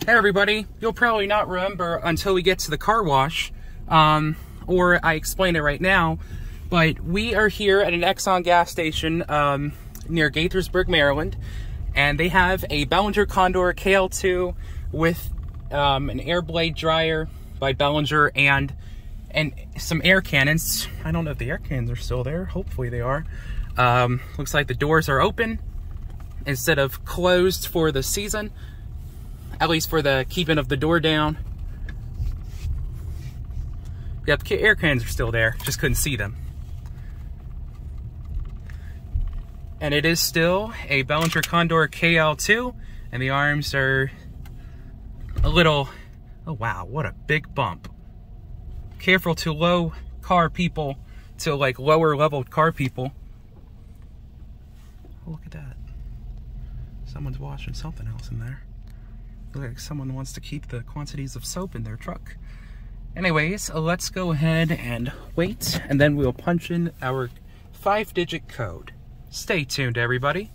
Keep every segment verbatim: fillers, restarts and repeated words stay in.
Hey everybody, you'll probably not remember until we get to the car wash, um, or I explain it right now, but we are here at an Exxon gas station um, near Gaithersburg, Maryland, and they have a Belanger Kondor K L two with um, an air blade dryer by Belanger and and some air cannons. I don't know if the air cannons are still there. Hopefully they are. Um, looks like the doors are open instead of closed for the season. At least for the keeping of the door down. Yeah, the air cans are still there. Just couldn't see them. And it is still a Belanger Kondor K L two. And the arms are a little... Oh wow, what a big bump. Careful to low car people, to like lower leveled car people. Oh, look at that. Someone's washing something else in there. Looks like someone wants to keep the quantities of soap in their truck. Anyways, let's go ahead and wait, and then we'll punch in our five-digit code. Stay tuned, everybody.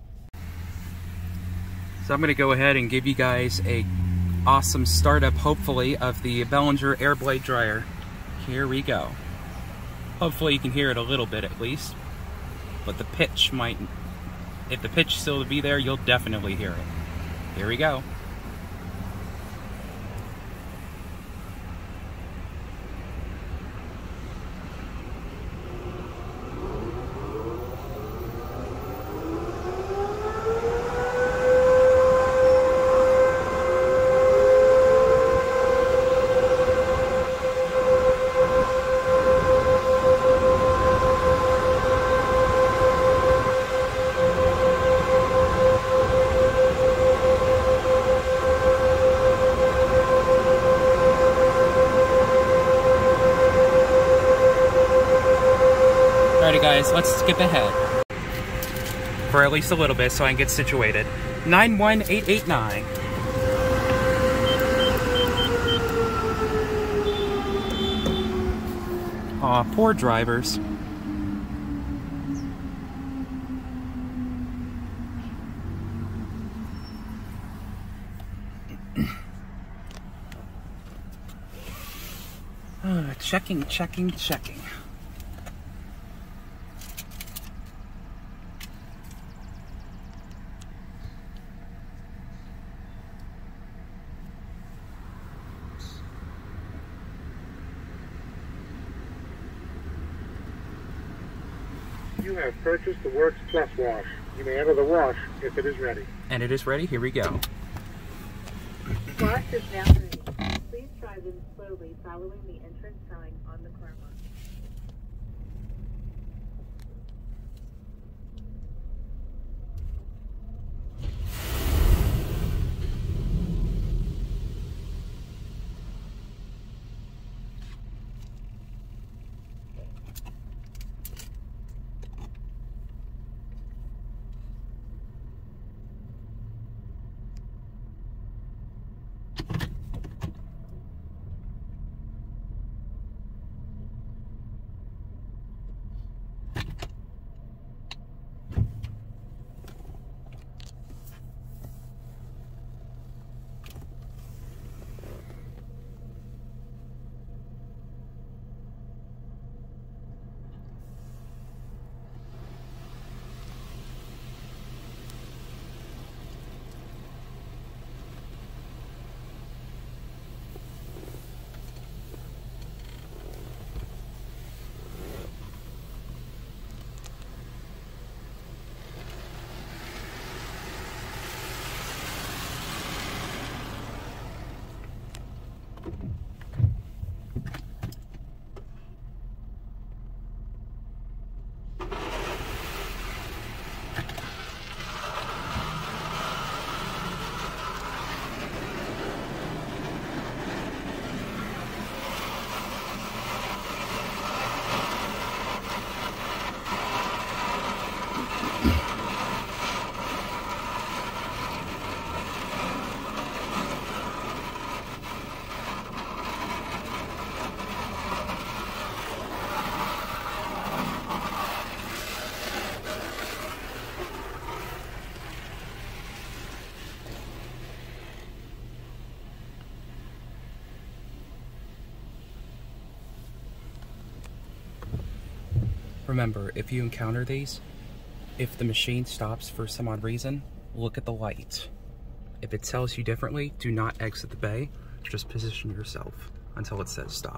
So I'm going to go ahead and give you guys a awesome startup, hopefully, of the Belanger air blade dryer. Here we go. Hopefully you can hear it a little bit at least, but the pitch might... If the pitch still to be there, you'll definitely hear it. Here we go. Alrighty guys, let's skip ahead for at least a little bit so I can get situated. nine one eight eight nine. Aw, poor drivers. uh, checking, checking, checking. You have purchased the Works Plus wash. You may enter the wash if it is ready. And it is ready. Here we go. Wash is now ready. Please drive in slowly following the entrance sign on the car wash. remember, if you encounter these, if the machine stops for some odd reason, look at the light. If it tells you differently, do not exit the bay. Just position yourself until it says stop.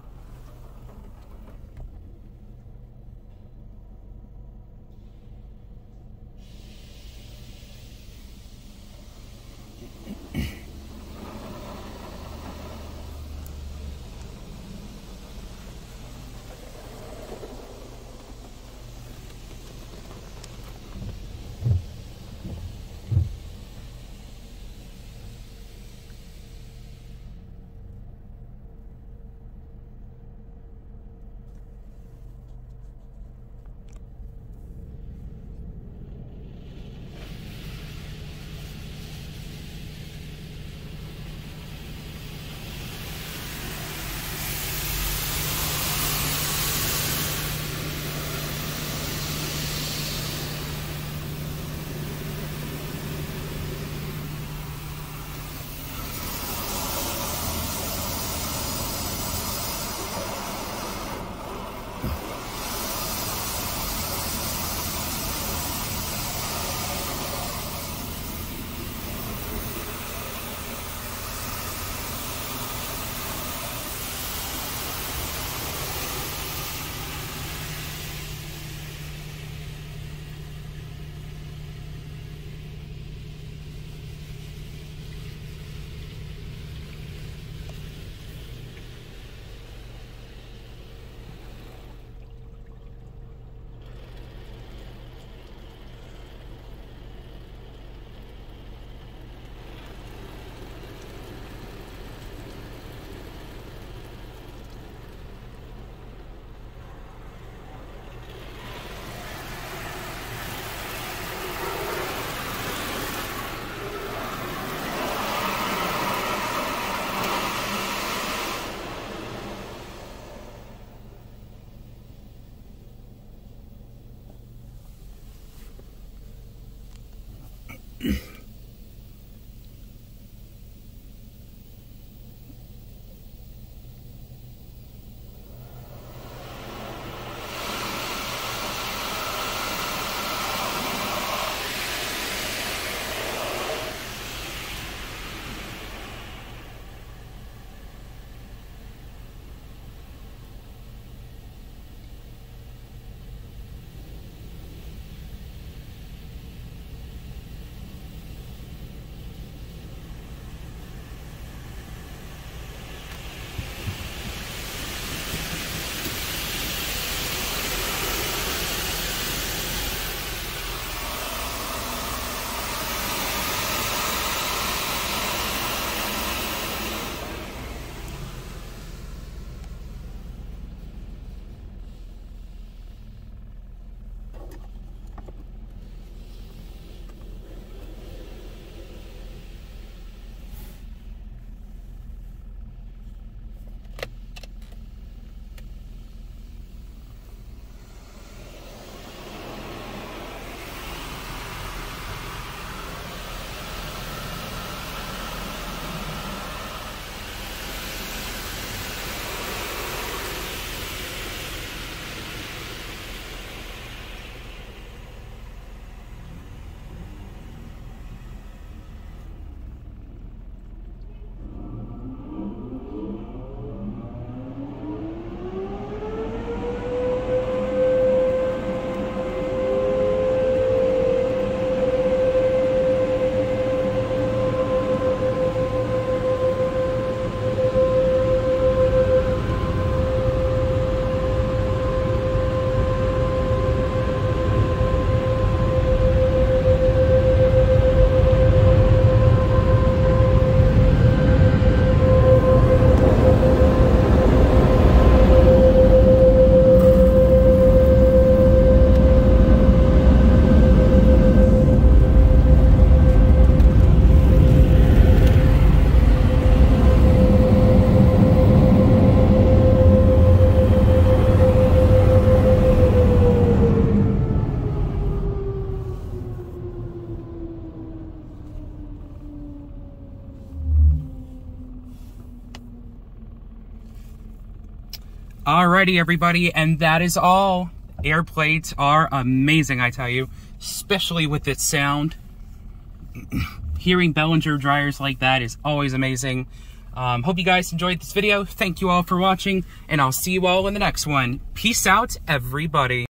Alrighty, everybody, and that is all. air plates are amazing, I tell you, especially with its sound. Hearing Belanger dryers like that is always amazing. Um, hope you guys enjoyed this video. Thank you all for watching, and I'll see you all in the next one. Peace out, everybody.